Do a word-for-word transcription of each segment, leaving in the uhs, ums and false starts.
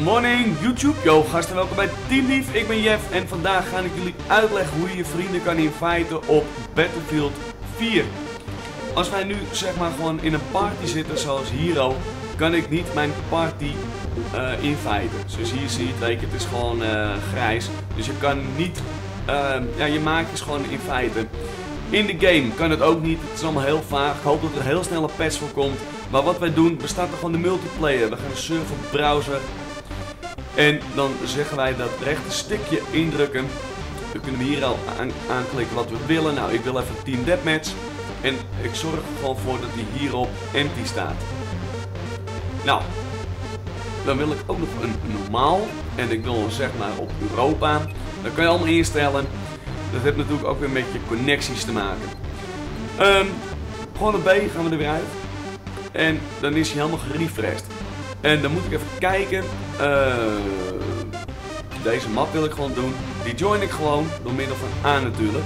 Morning YouTube, yo gasten, welkom bij Team Lief. Ik ben Jeff en vandaag ga ik jullie uitleggen hoe je je vrienden kan inviten op Battlefield vier. Als wij nu zeg maar gewoon in een party zitten zoals hier al, kan ik niet mijn party uh, inviten. Zoals hier ziet, weet je, het is gewoon uh, grijs. Dus je kan niet, uh, ja je maakt dus gewoon inviten. In de game kan het ook niet, het is allemaal heel vaag. Ik hoop dat er heel snel een patch voor komt. Maar wat wij doen, we starten gewoon de multiplayer. We gaan de server browser. En dan zeggen wij dat rechte stikje indrukken. Dan kunnen we hier al aan, aanklikken wat we willen. Nou, ik wil even Team Deathmatch. En ik zorg er gewoon voor dat die hierop empty staat. Nou, dan wil ik ook nog een normaal. En ik wil zeg maar op Europa. Dat kan je allemaal instellen. Dat heeft natuurlijk ook weer met je connecties te maken. Um, gewoon op B gaan we er weer uit. En dan is hij helemaal gerefreshed. En dan moet ik even kijken. Uh, deze map wil ik gewoon doen. Die join ik gewoon door middel van A natuurlijk.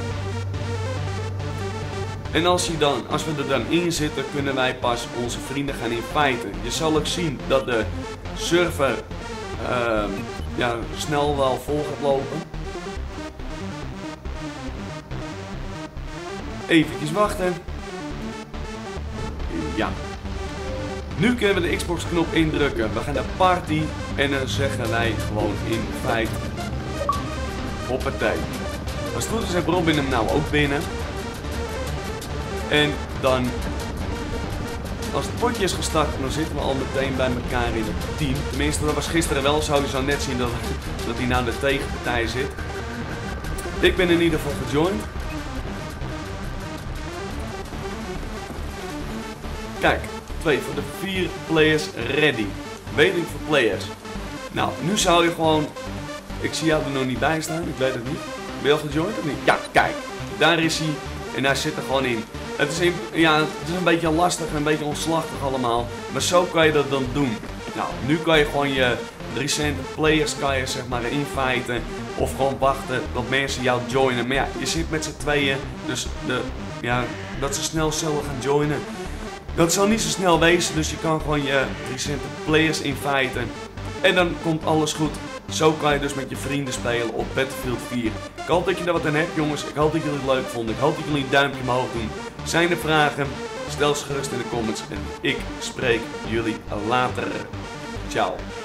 En als, hij dan, als we er dan in zitten, kunnen wij pas onze vrienden gaan inviten. Je zal ook zien dat de server uh, ja, snel wel vol gaat lopen. Even wachten. Ja. Nu kunnen we de Xbox knop indrukken. We gaan naar party en dan zeggen wij gewoon invite. Hoppatee. Als het goed is, heeft Robin hem nou ook binnen. En dan, als het potje is gestart, dan zitten we al meteen bij elkaar in het team. Tenminste, dat was gisteren wel zo. Je zou net zien dat, dat hij nou de tegenpartij zit. Ik ben in ieder geval gejoined. Kijk, twee voor de vier players ready. Waiting for players. Nou, nu zou je gewoon... Ik zie jou er nog niet bij staan, ik weet het niet. Ben je al gejoined of niet? Ja, kijk. Daar is hij. En hij zit er gewoon in. Het is, in, ja, het is een beetje lastig en een beetje onslachtig allemaal. Maar zo kan je dat dan doen. Nou, nu kan je gewoon je recente players kan je, zeg maar inviten. Of gewoon wachten dat mensen jou joinen. Maar ja, je zit met z'n tweeën. Dus de, ja, dat ze snel zullen gaan joinen. Dat zal niet zo snel wezen, dus je kan gewoon je recente players inviten. En dan komt alles goed. Zo kan je dus met je vrienden spelen op Battlefield vier. Ik hoop dat je er wat aan hebt, jongens. Ik hoop dat jullie het leuk vonden. Ik hoop dat jullie een duimpje omhoog doen. Zijn er vragen? Stel ze gerust in de comments. En ik spreek jullie later. Ciao.